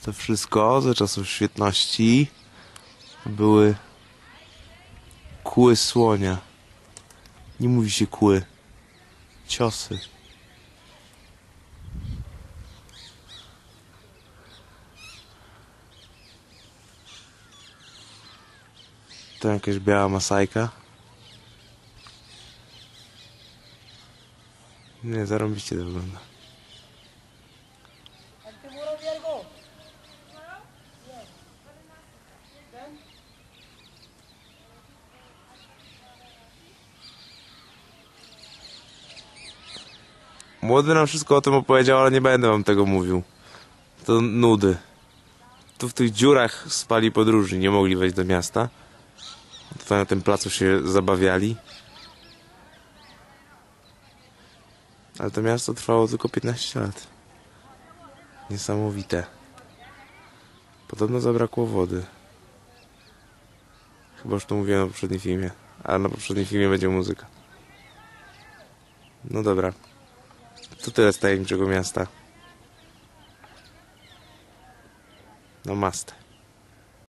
To wszystko ze czasów świetności były kły słonia. Nie mówi się kły. Ciosy. To jakaś biała masajka. Nie, zarąbiście to wygląda. Młody nam wszystko o tym opowiedział, ale nie będę wam tego mówił. To nudy. Tu w tych dziurach spali podróżni, nie mogli wejść do miasta. Tutaj na tym placu się zabawiali. Ale to miasto trwało tylko 15 lat. Niesamowite. Podobno zabrakło wody. Chyba już to mówiłem na poprzednim filmie. Ale na poprzednim filmie będzie muzyka. No dobra. To tyle z tajemniczego miasta. Namaste.